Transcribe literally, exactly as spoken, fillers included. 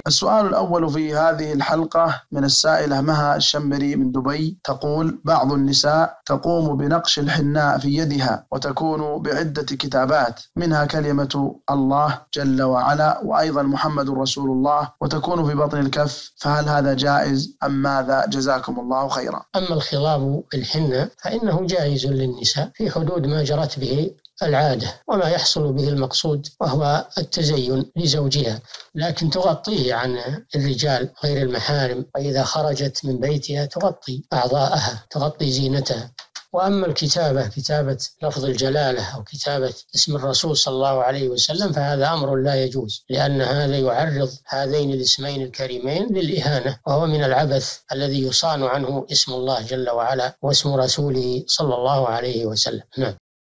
السؤال الأول في هذه الحلقة من السائلة مها الشمري من دبي، تقول: بعض النساء تقوم بنقش الحناء في يدها وتكون بعدة كتابات، منها كلمة الله جل وعلا وأيضا محمد رسول الله، وتكون في بطن الكف، فهل هذا جائز أم ماذا؟ جزاكم الله خيرا. أما الخضاب بالحناء فإنه جائز للنساء في حدود ما جرت به العادة وما يحصل به المقصود وهو التزين لزوجها، لكن تغطيه عن الرجال غير المحارم، وإذا خرجت من بيتها تغطي أعضاءها، تغطي زينتها. وأما الكتابة، كتابة لفظ الجلالة أو كتابة اسم الرسول صلى الله عليه وسلم، فهذا أمر لا يجوز، لأن هذا يعرض هذين الاسمين الكريمين للإهانة، وهو من العبث الذي يصان عنه اسم الله جل وعلا واسم رسوله صلى الله عليه وسلم. نعم.